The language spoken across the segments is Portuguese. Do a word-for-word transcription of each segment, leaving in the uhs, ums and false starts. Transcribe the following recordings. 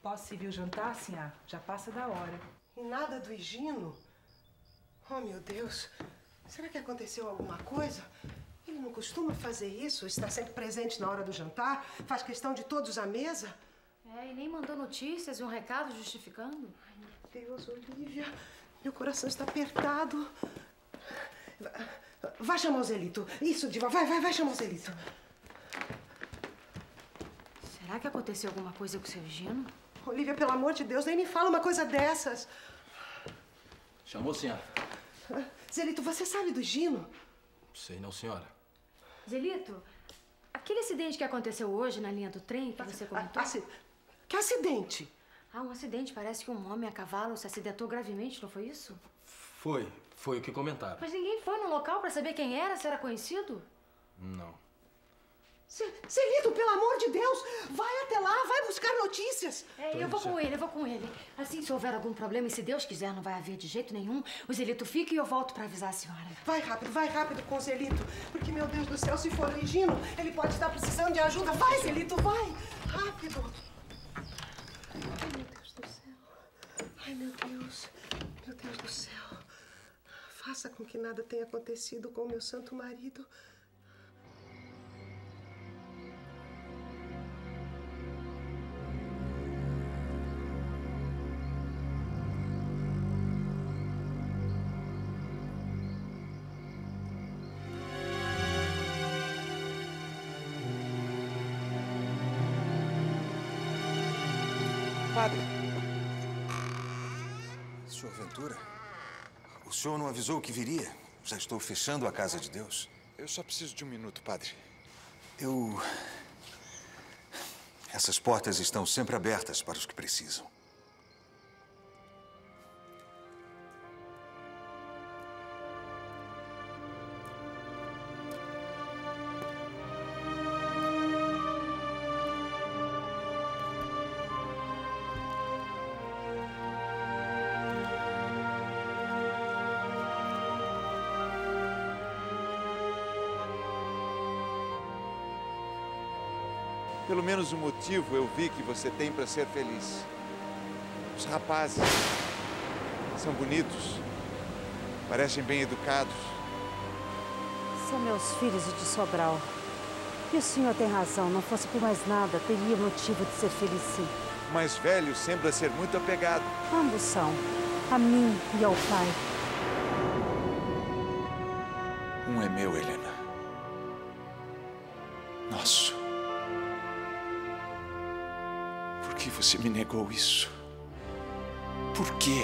Posso servir o jantar, senhora? Já passa da hora. E nada do Higino? Oh, meu Deus. Será que aconteceu alguma coisa? Ele não costuma fazer isso? Está sempre presente na hora do jantar? Faz questão de todos à mesa? É, e nem mandou notícias e um recado justificando. Ai, meu Deus, Olívia. Meu coração está apertado. Vai chamar o Zelito. Isso, Diva. Vai, vai, vai chamar o Zelito. Será que aconteceu alguma coisa com o seu Higino? Olívia, pelo amor de Deus, nem me fala uma coisa dessas. Chamou, senhora? Zelito, você sabe do Higino? Sei não, senhora. Zelito, aquele acidente que aconteceu hoje na linha do trem que você comentou... Aci... Que acidente? Ah, um acidente. Parece que um homem a cavalo se acidentou gravemente, não foi isso? Foi. Foi o que comentaram. Mas ninguém foi no local pra saber quem era, se era conhecido? Não. Zelito, pelo amor de Deus, vai até lá, vai buscar notícias. É, eu vou com ele, eu vou com ele. Assim, se houver algum problema, e se Deus quiser, não vai haver de jeito nenhum, o Zelito fica e eu volto pra avisar a senhora. Vai rápido, vai rápido com o Zelito, porque, meu Deus do céu, se for o Higino, ele pode estar precisando de ajuda. Vai, Zelito, vai, rápido. Ai, meu Deus do céu. Ai, meu Deus, meu Deus do céu. Faça com que nada tenha acontecido com o meu santo marido. Padre. Senhor Ventura, o senhor não avisou que viria? Já estou fechando a casa de Deus. Eu só preciso de um minuto, padre. Eu... Essas portas estão sempre abertas para os que precisam. Pelo menos um motivo eu vi que você tem para ser feliz. Os rapazes são bonitos, parecem bem educados. São meus filhos de Sobral. E o senhor tem razão, não fosse por mais nada, teria motivo de ser feliz sim. O mais velho sembra ser muito apegado. Ambos são, a mim e ao pai. Um é meu, Helena. Nosso. Por que você me negou isso? Por quê?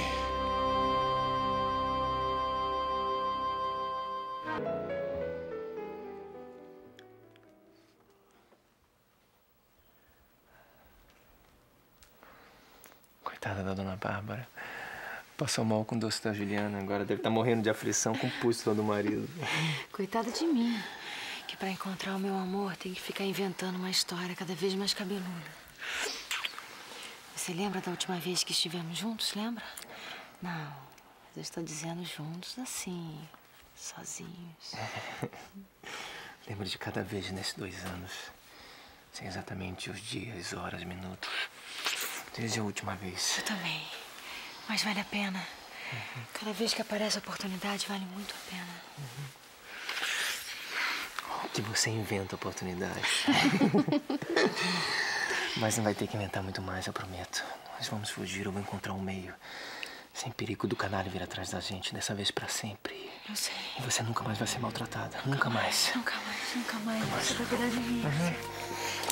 Coitada da dona Bárbara. Passou mal com o doce da Juliana, agora deve estar morrendo de aflição com o pústula do marido. Coitada de mim, que pra encontrar o meu amor tem que ficar inventando uma história cada vez mais cabeluda. Você lembra da última vez que estivemos juntos, lembra? Não, eu estou dizendo juntos assim, sozinhos. Lembro de cada vez nesses dois anos. Sei exatamente os dias, horas, minutos. Desde a última vez. Eu também. Mas vale a pena. Uhum. Cada vez que aparece a oportunidade, vale muito a pena. Uhum. Que você inventa oportunidade. Mas não vai ter que inventar muito mais, eu prometo. Nós vamos fugir, eu vou encontrar um meio. Sem perigo do canalha vir atrás da gente, dessa vez pra sempre. Eu sei. E você nunca mais vai ser maltratada. Nunca, nunca mais. Nunca mais, nunca mais. Nunca mais. Você vai cuidar de mim. Uhum.